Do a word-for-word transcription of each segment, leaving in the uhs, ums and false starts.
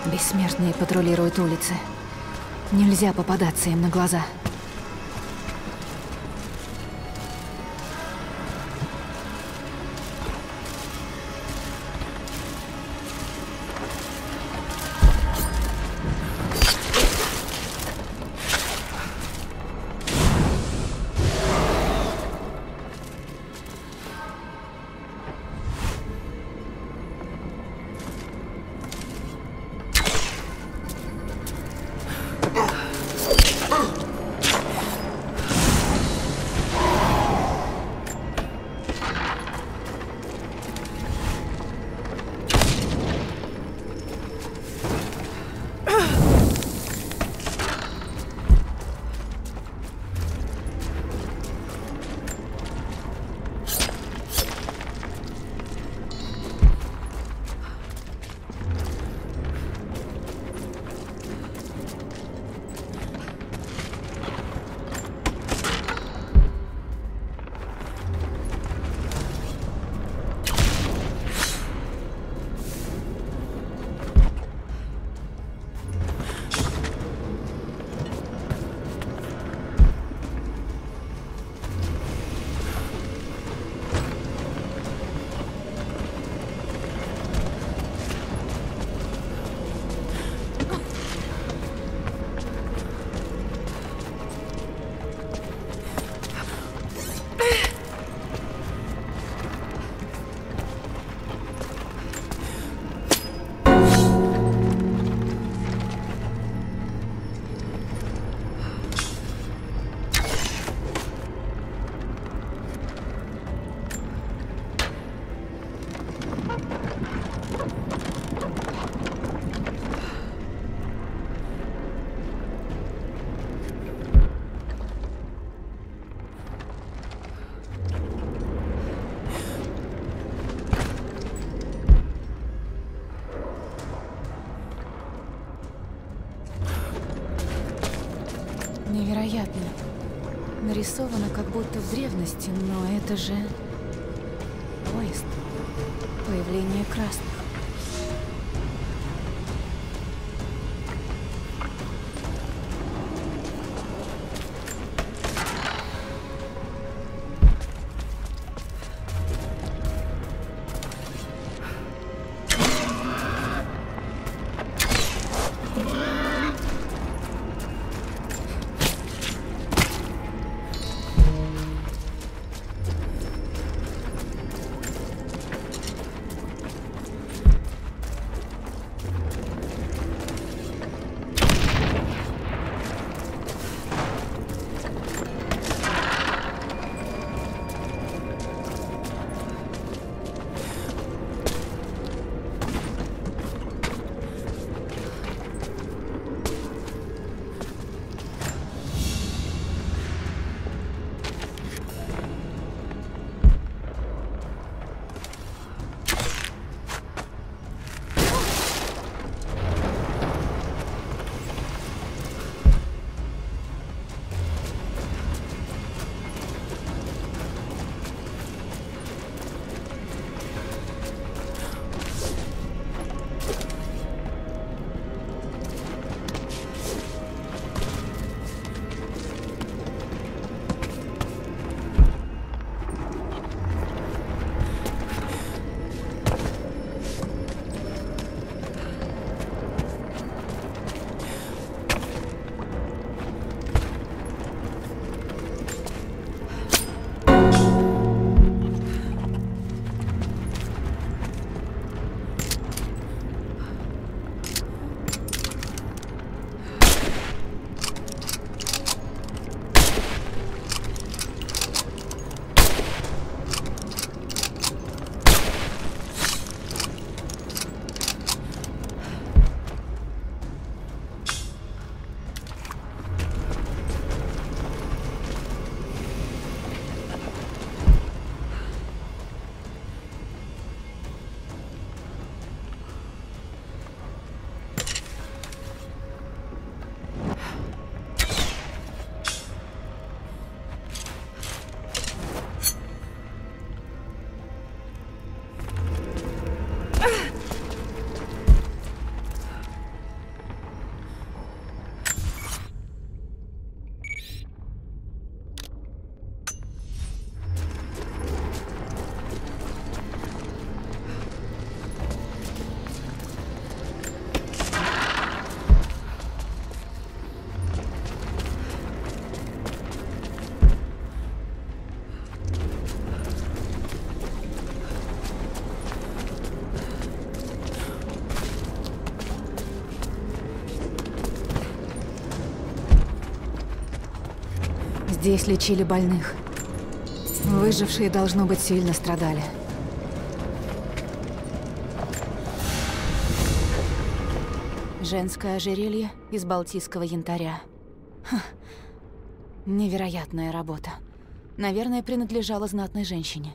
Бессмертные патрулируют улицы. Нельзя попадаться им на глаза. Невероятно. Нарисовано как будто в древности, но это же поезд. Появление красных. Здесь лечили больных. Выжившие, должно быть, сильно страдали. Женское ожерелье из балтийского янтаря. Ха. Невероятная работа. Наверное, принадлежала знатной женщине.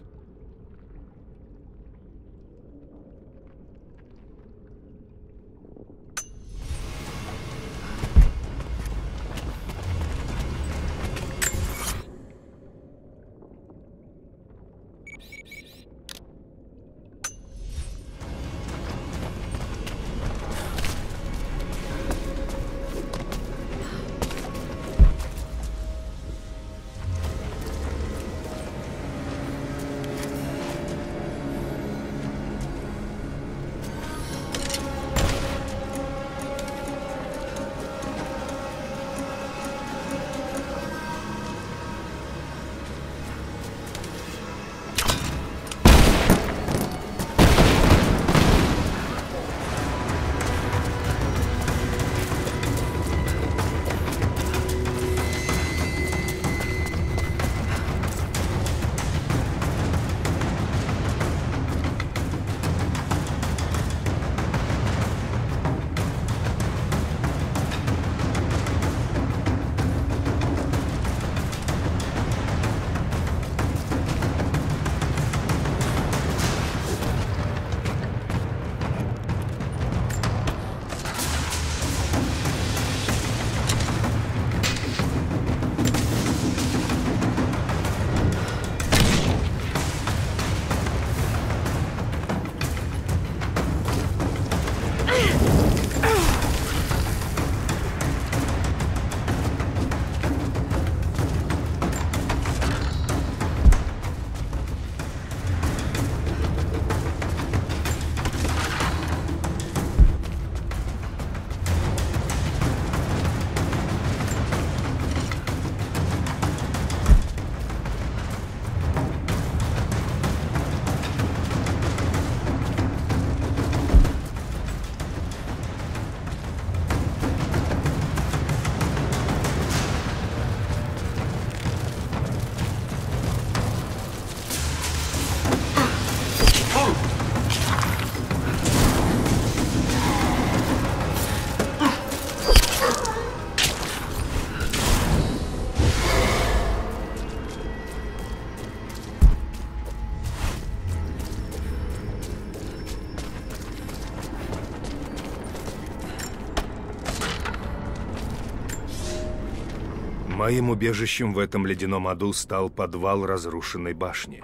Моим убежищем в этом ледяном аду стал подвал разрушенной башни.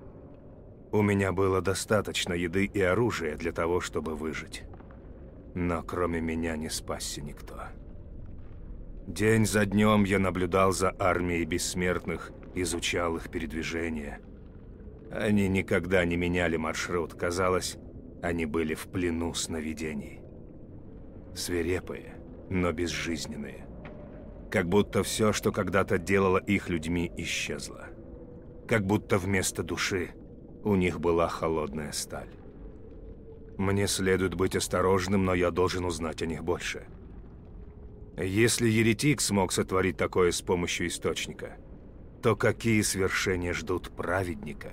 У меня было достаточно еды и оружия для того, чтобы выжить. Но кроме меня не спасся никто. День за днем я наблюдал за армией бессмертных, изучал их передвижения. Они никогда не меняли маршрут. Казалось, они были в плену сновидений. Свирепые, но безжизненные. Как будто все, что когда-то делало их людьми, исчезло. Как будто вместо души у них была холодная сталь. Мне следует быть осторожным, но я должен узнать о них больше. Если еретик смог сотворить такое с помощью источника, то какие свершения ждут праведника?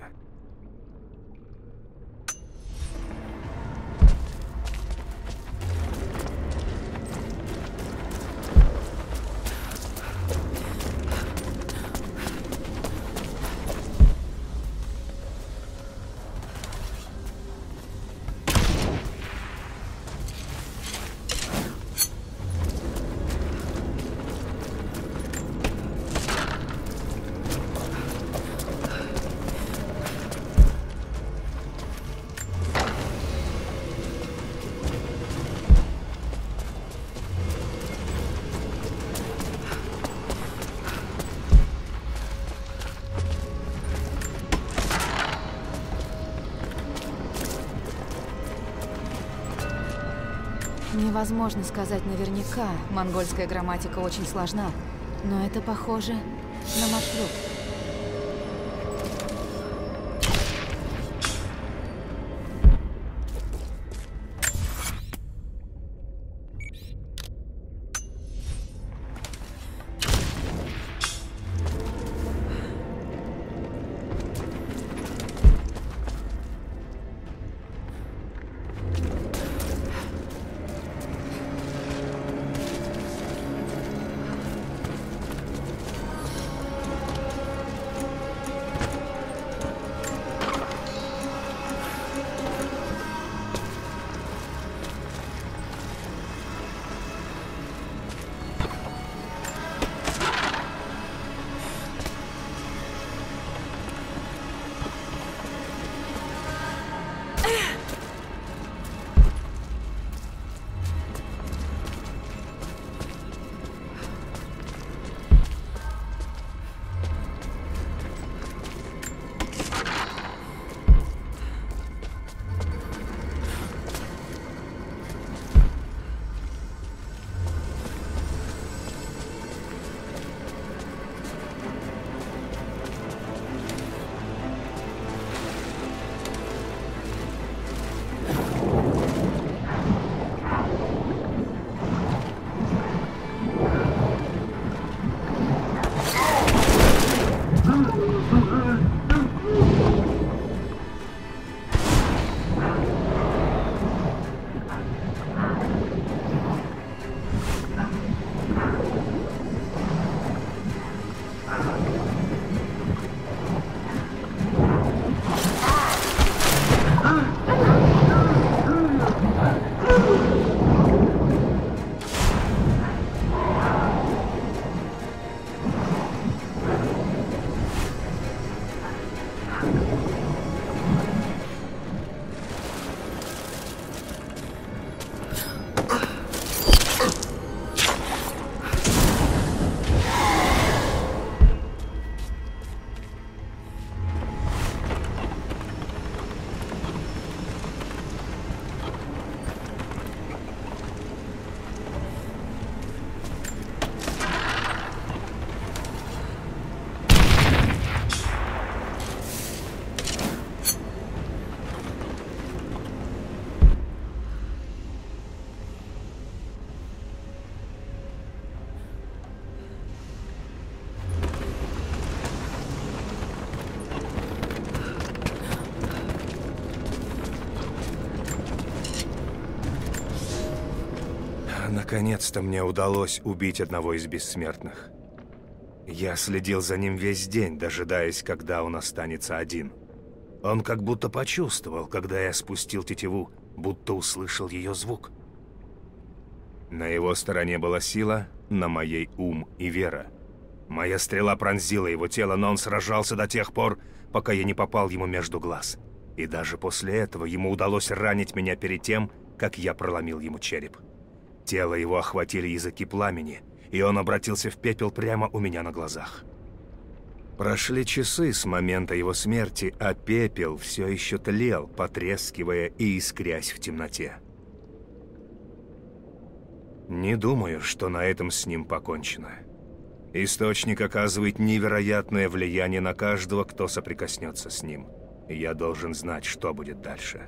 Невозможно сказать наверняка, монгольская грамматика очень сложна, но это похоже на маршрут. Наконец-то мне удалось убить одного из бессмертных. Я следил за ним весь день, дожидаясь, когда он останется один. Он как будто почувствовал, когда я спустил тетиву, будто услышал ее звук. На его стороне была сила, на моей ум и вера. Моя стрела пронзила его тело, но он сражался до тех пор, пока я не попал ему между глаз. И даже после этого ему удалось ранить меня перед тем, как я проломил ему череп. Тело его охватили языки пламени, и он обратился в пепел прямо у меня на глазах. Прошли часы с момента его смерти, а пепел все еще тлел, потрескивая и искрясь в темноте. Не думаю, что на этом с ним покончено. Источник оказывает невероятное влияние на каждого, кто соприкоснется с ним. И я должен знать, что будет дальше.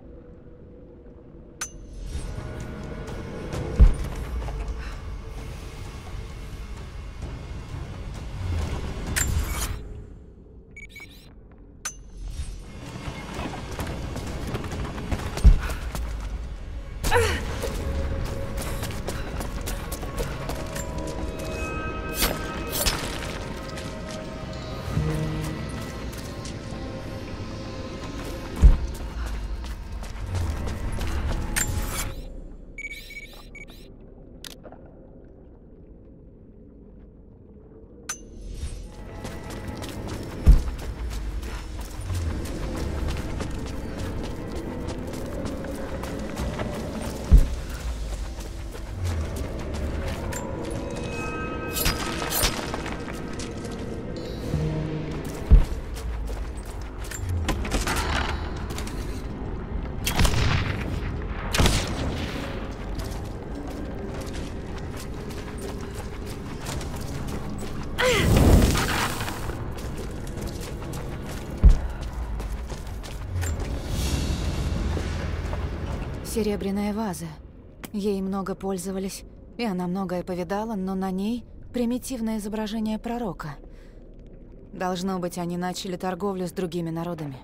Серебряная ваза. Ей много пользовались, и она многое повидала, но на ней примитивное изображение пророка. Должно быть, они начали торговлю с другими народами.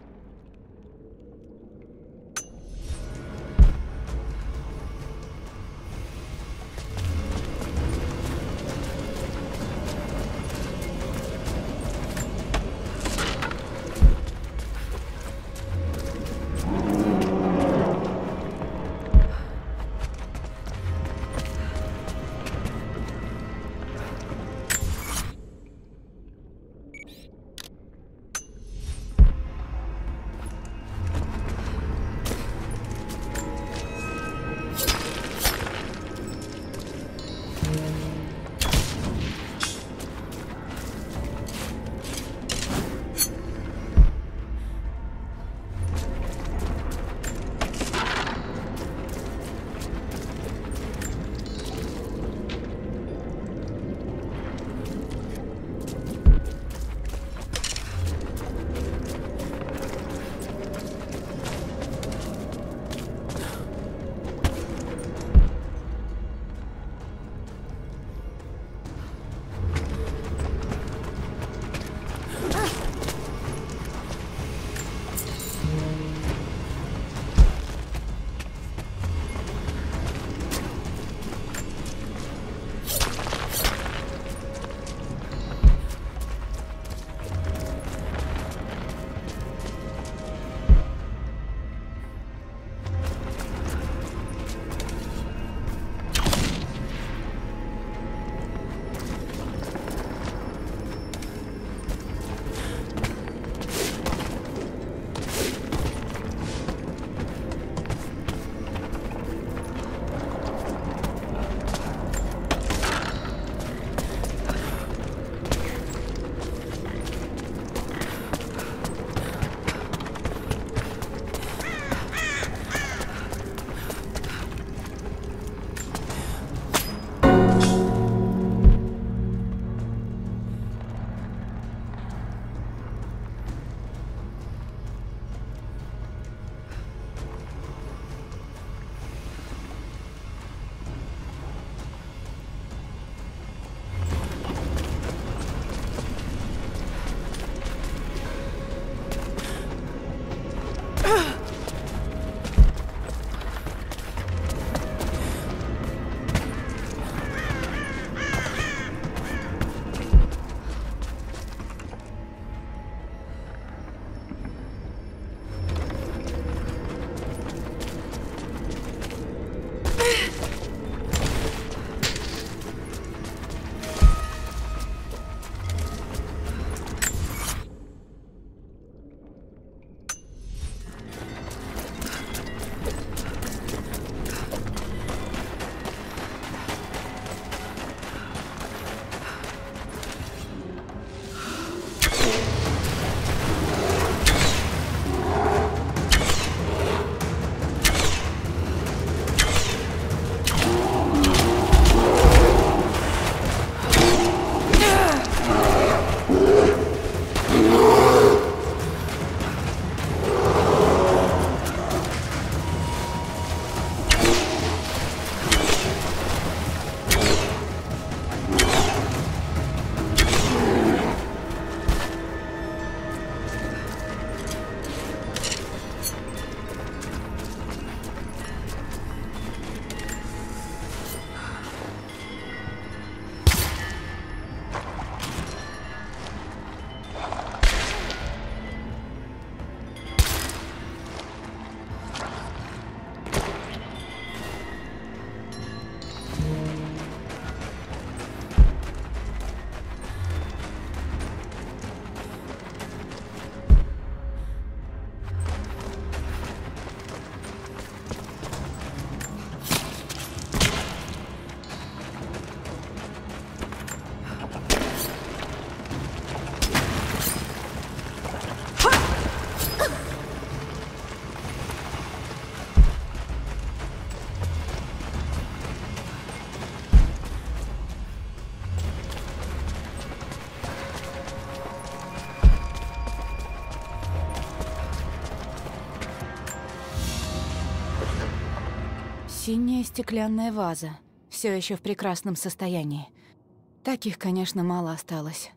Синяя стеклянная ваза, все еще в прекрасном состоянии. Таких, конечно, мало осталось.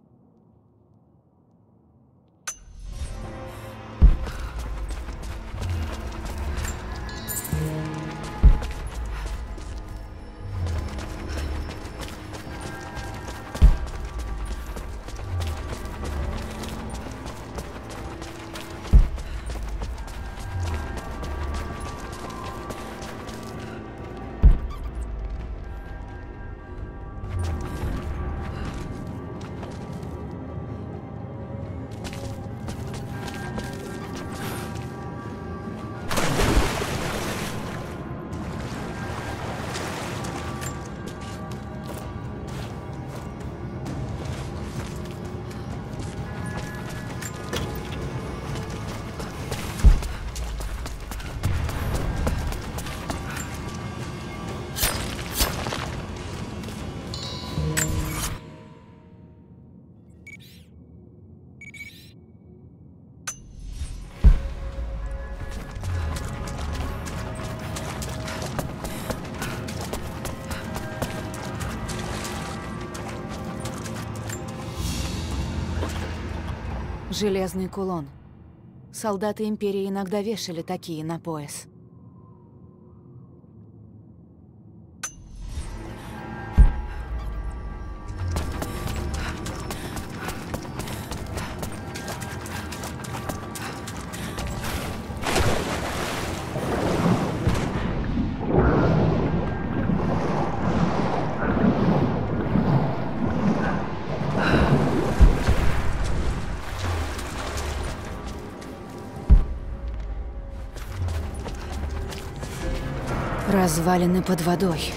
Железный кулон. Солдаты Империи иногда вешали такие на пояс. Развалины под водой.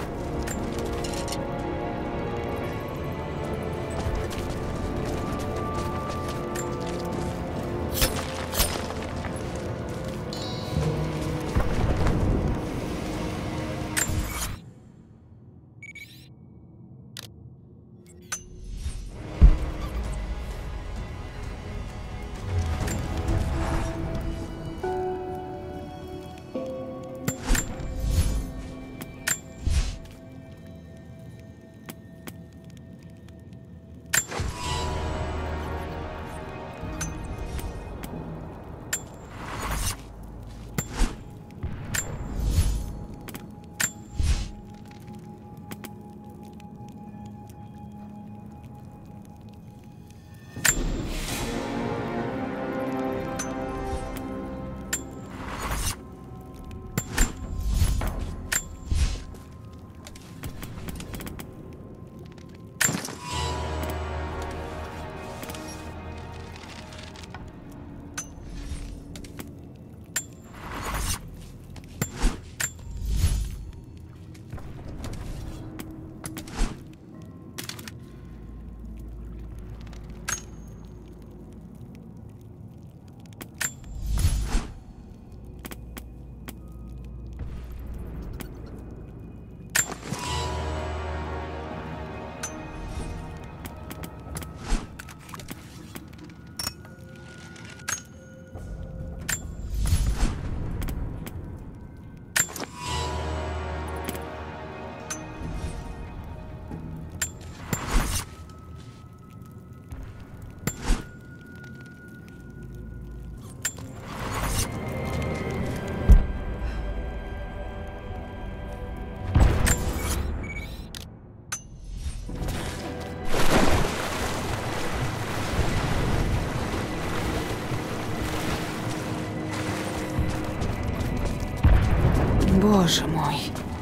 Боже мой.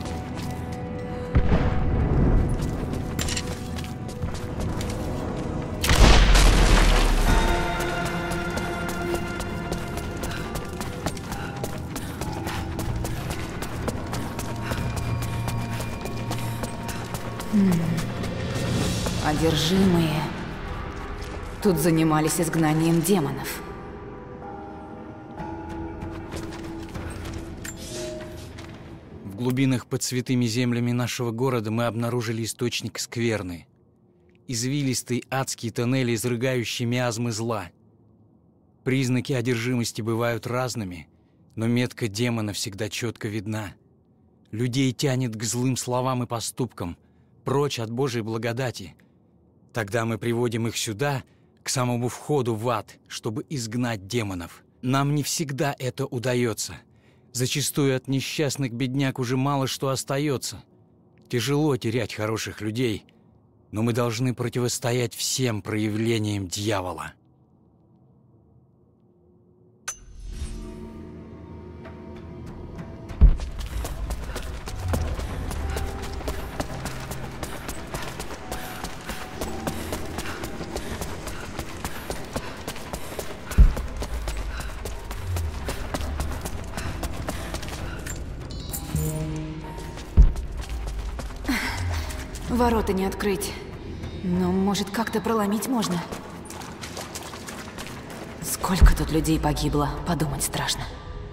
М-м. Одержимые. Тут занимались изгнанием демонов. В глубинах под святыми землями нашего города мы обнаружили источник скверны. Извилистые адские тоннели, изрыгающие миазмы зла. Признаки одержимости бывают разными, но метка демона всегда четко видна. Людей тянет к злым словам и поступкам, прочь от Божьей благодати. Тогда мы приводим их сюда, к самому входу в ад, чтобы изгнать демонов. Нам не всегда это удается. Зачастую от несчастных бедняк уже мало что остается. Тяжело терять хороших людей, но мы должны противостоять всем проявлениям дьявола. Ворота не открыть. Но, может, как-то проломить можно? Сколько тут людей погибло, подумать страшно.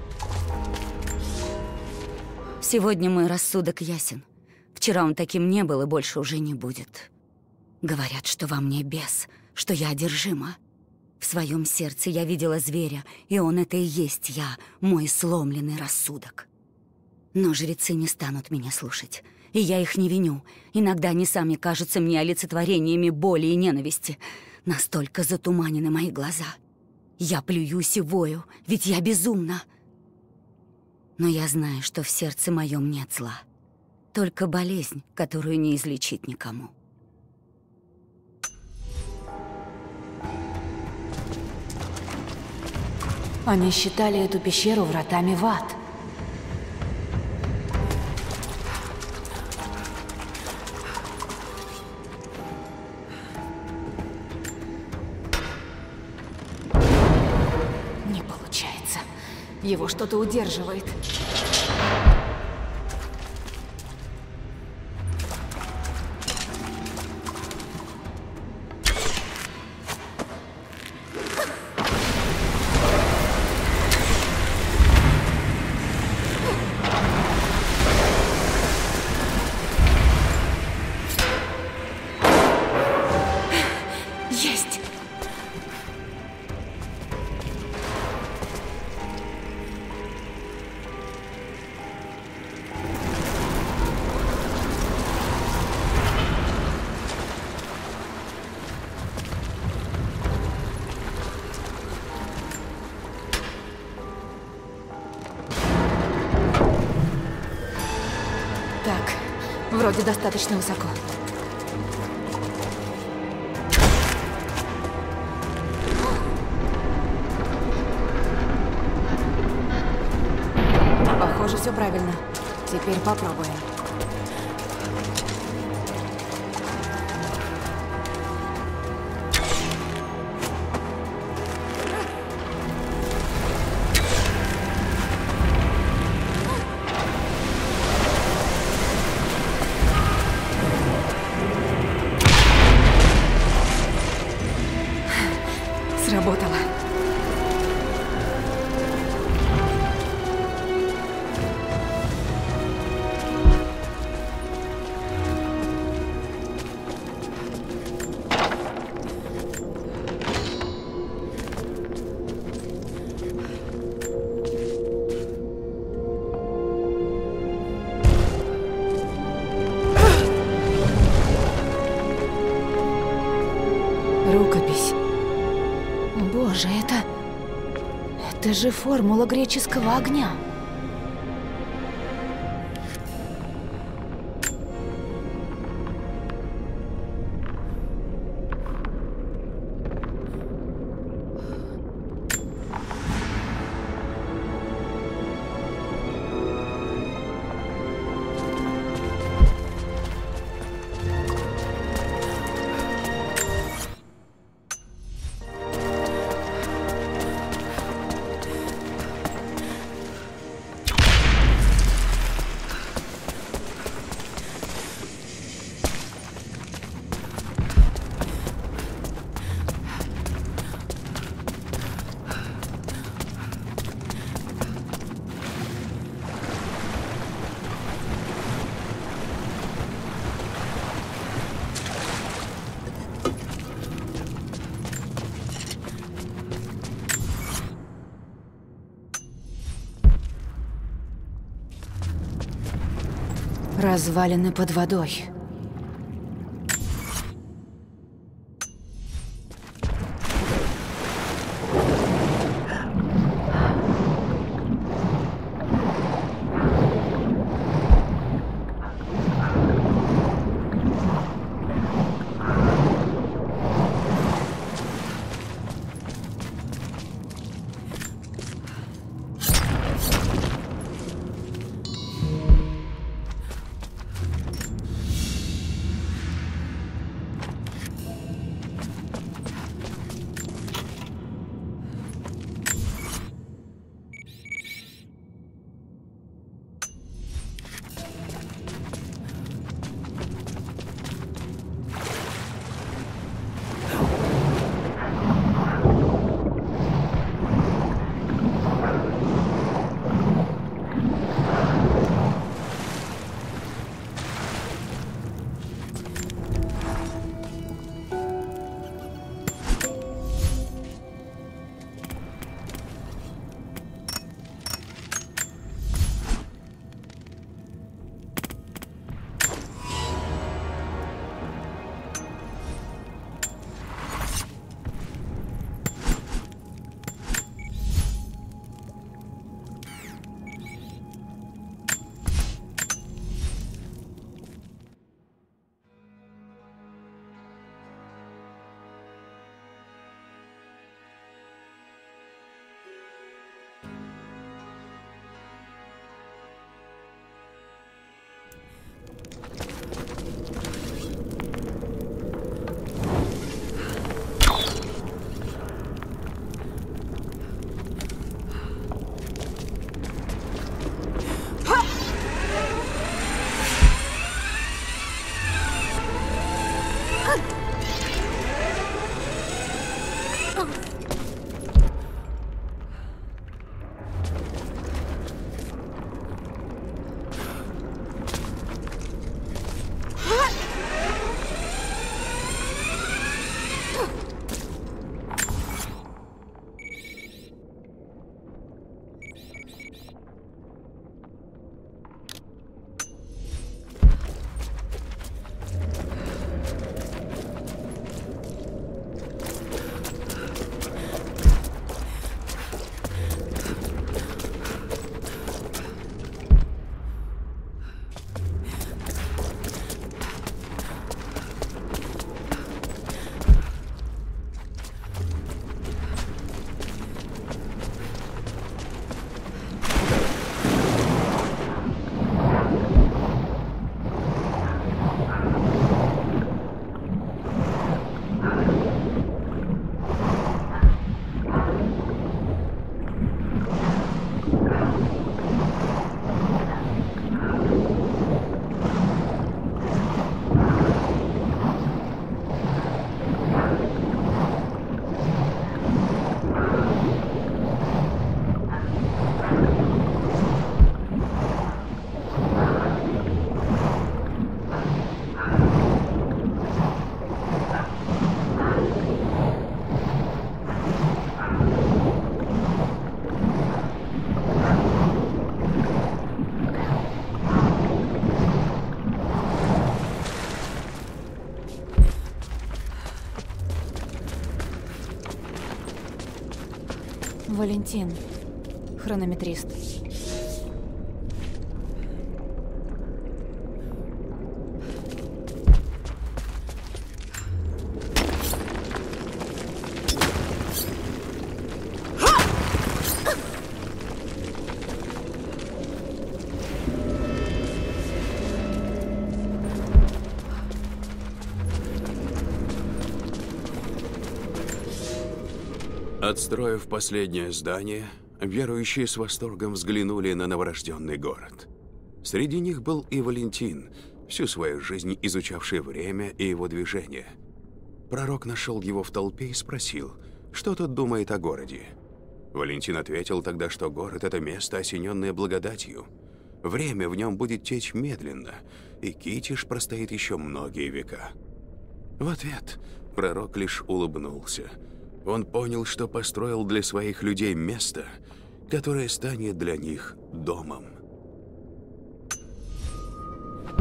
Сегодня мой рассудок ясен. Вчера он таким не был и больше уже не будет. Говорят, что во мне бес, что я одержима. В своем сердце я видела зверя, и он это и есть я, мой сломленный рассудок. Но жрецы не станут меня слушать. И я их не виню. Иногда они сами кажутся мне олицетворениями боли и ненависти. Настолько затуманены мои глаза. Я плююсь и вою, ведь я безумна. Но я знаю, что в сердце моем нет зла. Только болезнь, которую не излечить никому. Они считали эту пещеру вратами в ад. Его что-то удерживает. Есть! Так, вроде достаточно высоко. Похоже, все правильно. Теперь попробуем. Сработало. Рукопись. Боже, это... Это же формула греческого огня. Развалины под водой. Валентин, хронометрист. Отстроив последнее здание, верующие с восторгом взглянули на новорожденный город. Среди них был и Валентин, всю свою жизнь изучавший время и его движение. Пророк нашел его в толпе и спросил, что тот думает о городе. Валентин ответил тогда, что город – это место, осененное благодатью. Время в нем будет течь медленно, и Китиш простоит еще многие века. В ответ пророк лишь улыбнулся. Он понял, что построил для своих людей место, которое станет для них домом.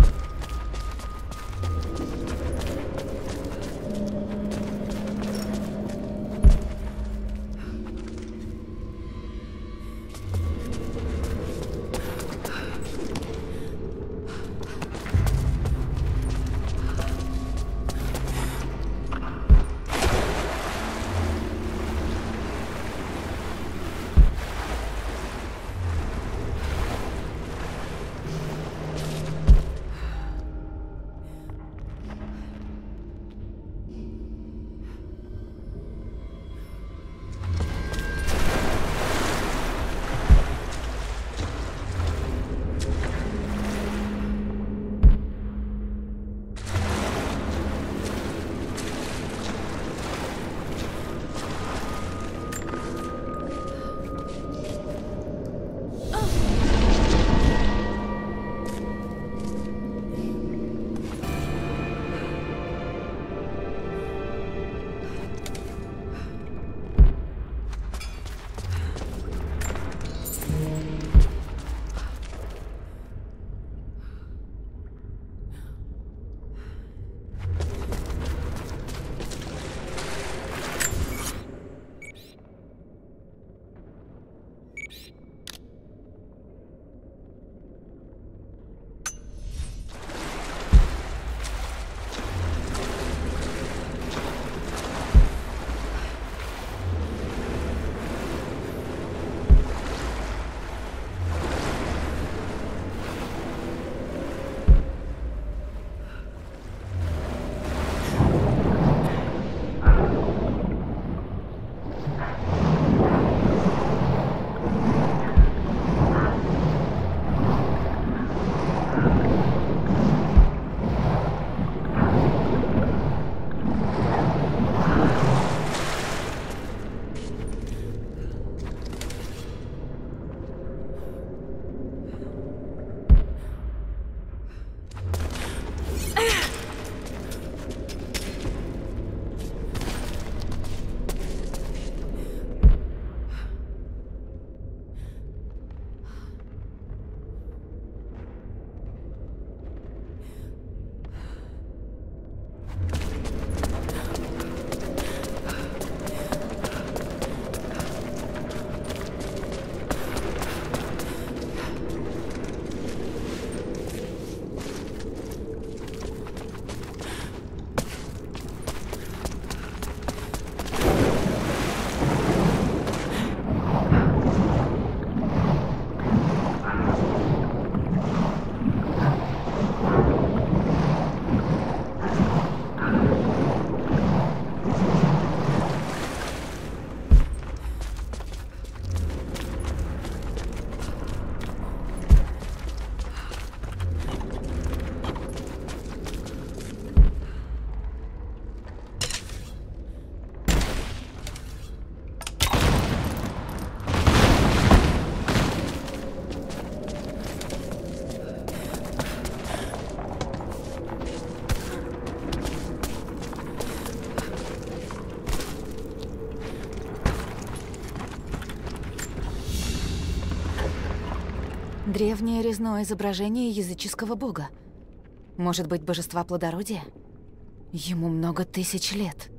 Древнее резное изображение языческого бога. Может быть, божества плодородия? Ему много тысяч лет.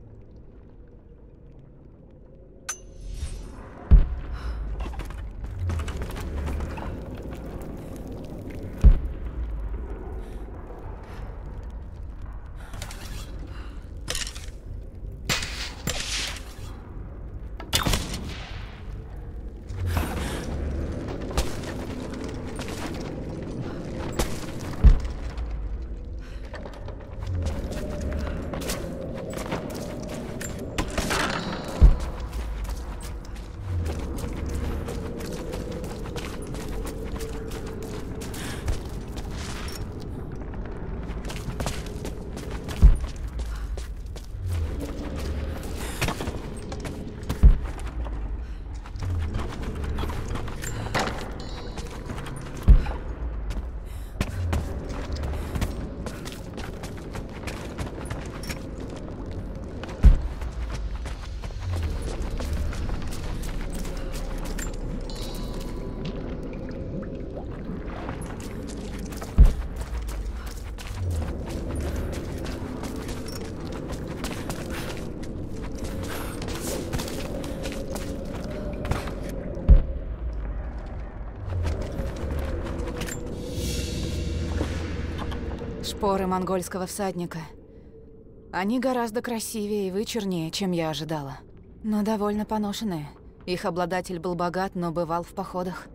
Шпоры монгольского всадника. Они гораздо красивее и вычурнее, чем я ожидала. Но довольно поношенные. Их обладатель был богат, но бывал в походах.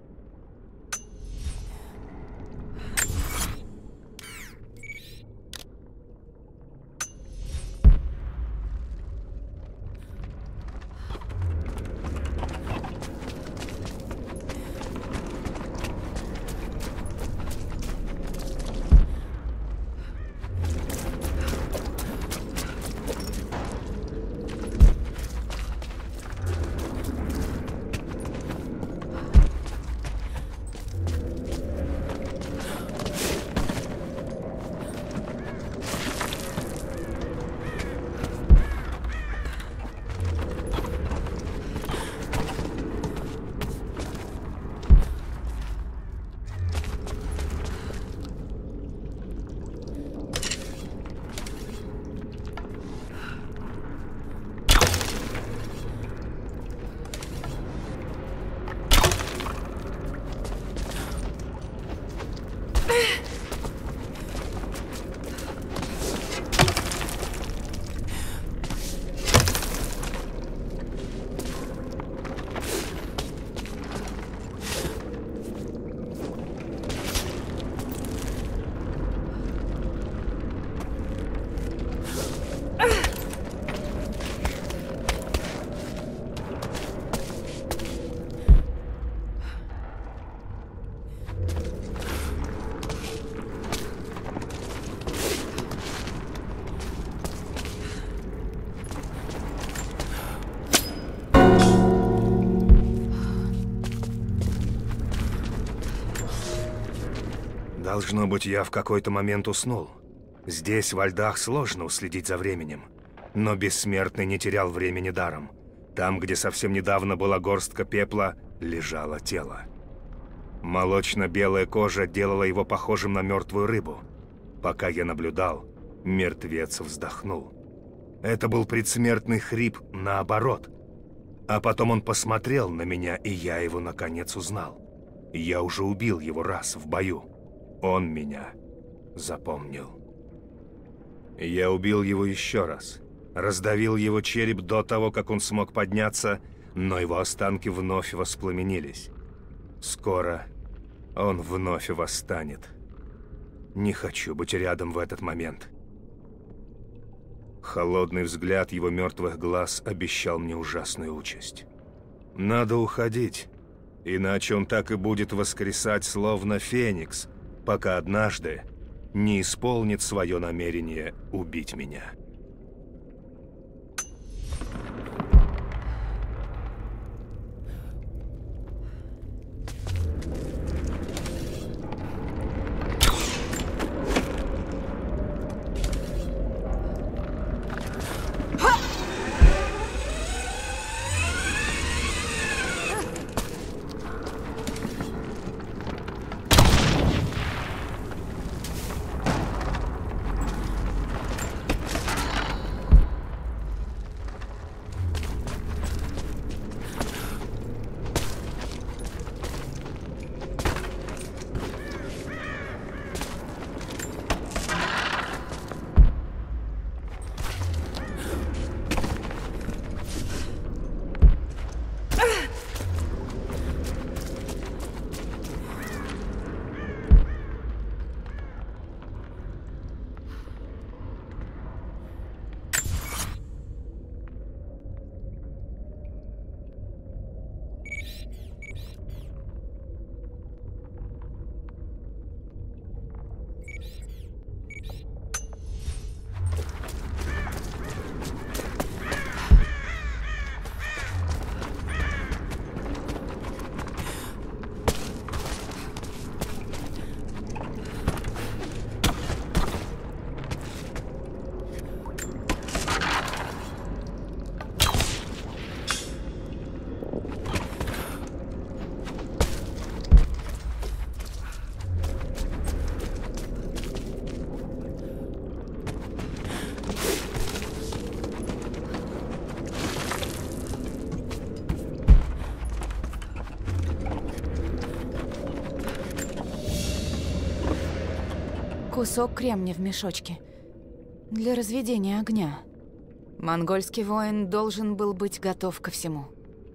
Должно быть, я в какой-то момент уснул. Здесь, во льдах, сложно уследить за временем. Но Бессмертный не терял времени даром. Там, где совсем недавно была горстка пепла, лежало тело. Молочно-белая кожа делала его похожим на мертвую рыбу. Пока я наблюдал, мертвец вздохнул. Это был предсмертный хрип наоборот. А потом он посмотрел на меня, и я его наконец узнал. Я уже убил его раз в бою. Он меня запомнил. Я убил его еще раз. Раздавил его череп до того, как он смог подняться, но его останки вновь воспламенились. Скоро он вновь восстанет. Не хочу быть рядом в этот момент. Холодный взгляд его мертвых глаз обещал мне ужасную участь. Надо уходить, иначе он так и будет воскресать, словно феникс, пока однажды не исполнит свое намерение убить меня. кусок кремня в мешочке. Для разведения огня. Монгольский воин должен был быть готов ко всему.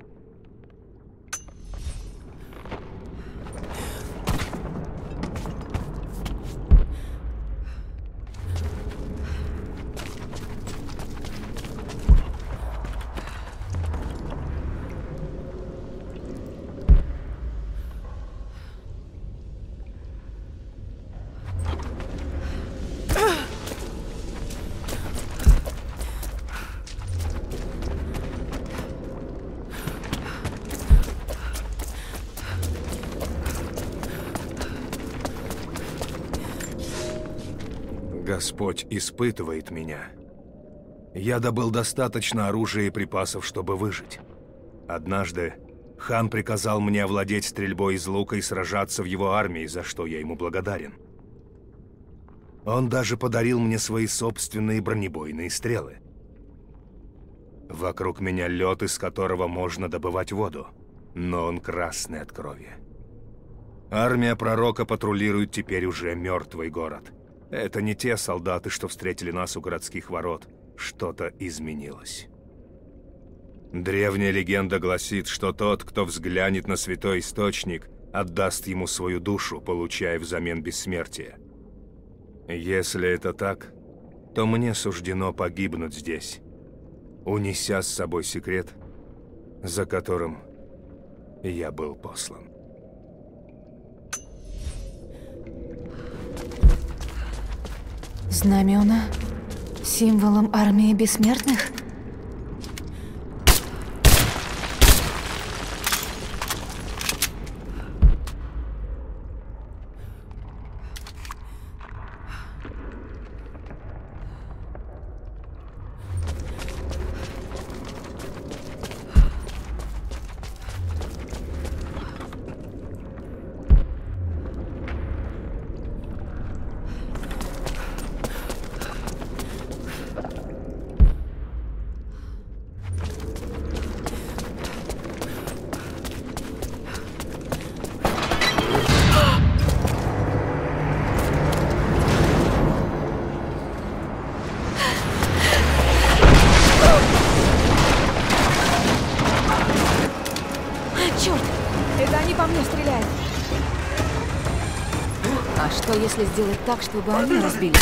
Господь испытывает меня. Я добыл достаточно оружия и припасов, чтобы выжить. Однажды хан приказал мне овладеть стрельбой из лука и сражаться в его армии, за что я ему благодарен. Он даже подарил мне свои собственные бронебойные стрелы. Вокруг меня лед, из которого можно добывать воду, но он красный от крови. Армия пророка патрулирует теперь уже мертвый город. Это не те солдаты, что встретили нас у городских ворот. Что-то изменилось. Древняя легенда гласит, что тот, кто взглянет на святой источник, отдаст ему свою душу, получая взамен бессмертие. Если это так, то мне суждено погибнуть здесь, унеся с собой секрет, за которым я был послан. Знамена символом армии бессмертных? Что если сделать так, чтобы они разбились?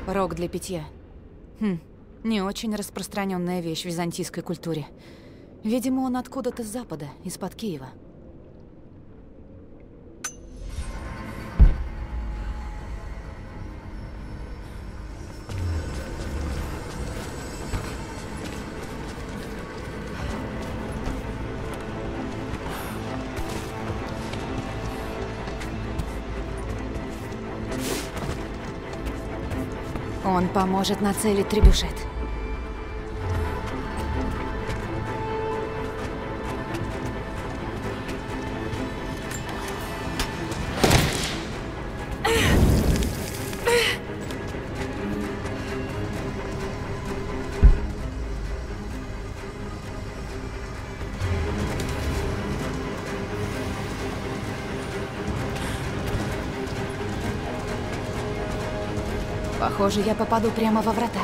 Рог для питья. Хм, не очень распространенная вещь в византийской культуре. Видимо, он откуда-то с запада, из-под Киева. Он поможет нацелить требюшет. Похоже, я попаду прямо во врата.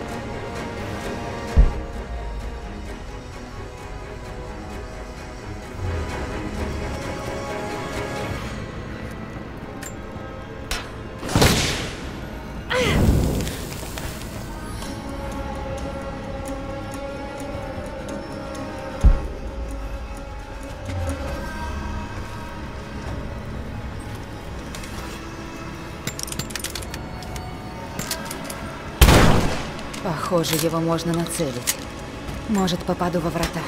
Похоже, его можно нацелить. Может, попаду во врата.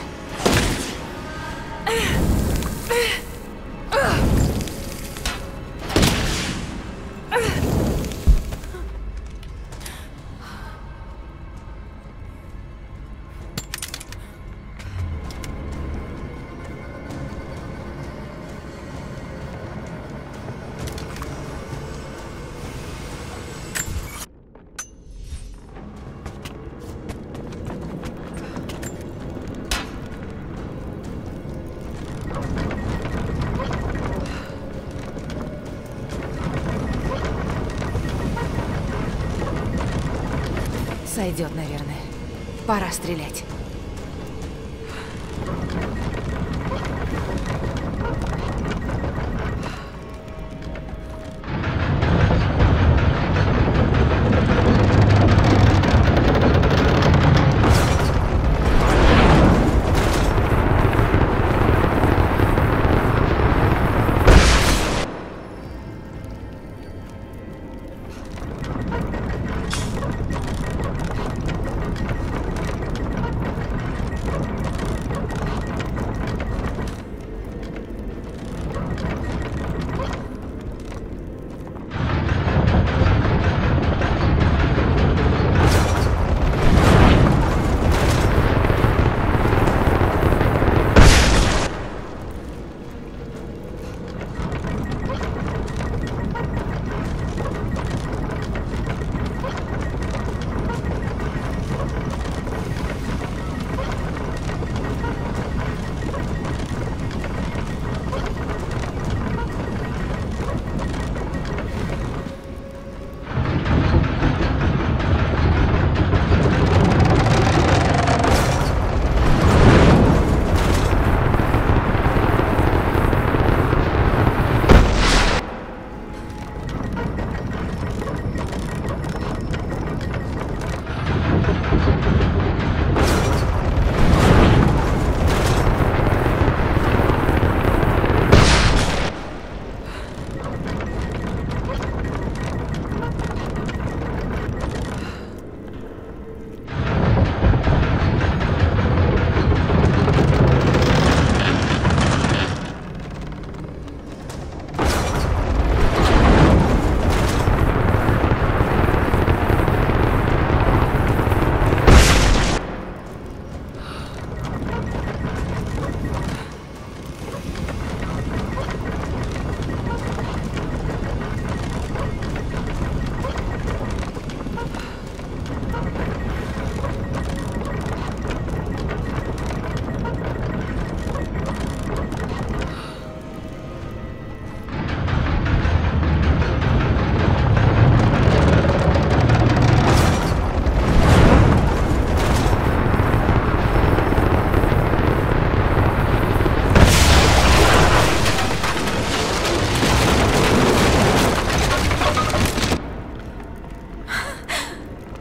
Сойдет, наверное. Пора стрелять.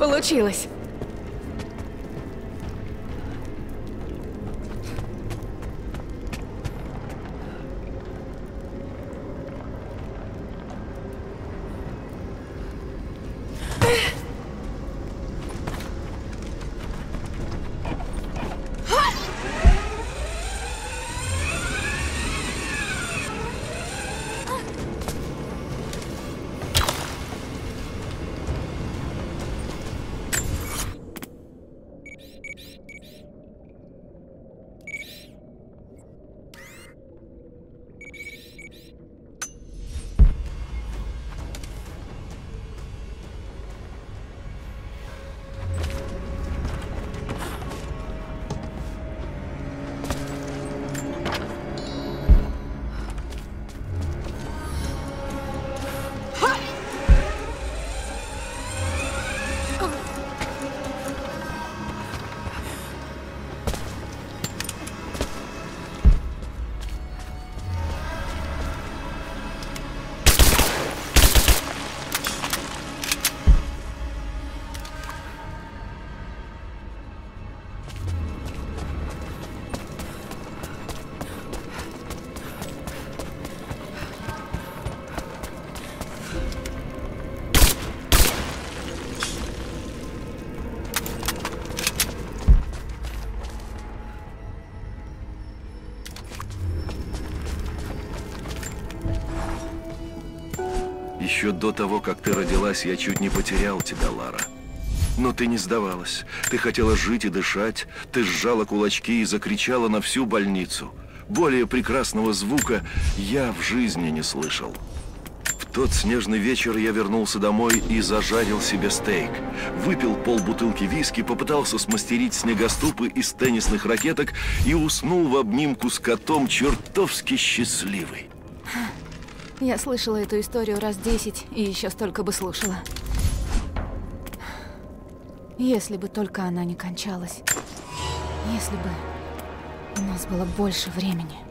Получилось! Еще до того, как ты родилась, я чуть не потерял тебя, Лара. Но ты не сдавалась. Ты хотела жить и дышать. Ты сжала кулачки и закричала на всю больницу. Более прекрасного звука я в жизни не слышал. В тот снежный вечер я вернулся домой и зажарил себе стейк. Выпил полбутылки виски, попытался смастерить снегоступы из теннисных ракеток и уснул в обнимку с котом, чертовски счастливый. Я слышала эту историю раз десять и еще столько бы слушала. Если бы только она не кончалась. Если бы у нас было больше времени.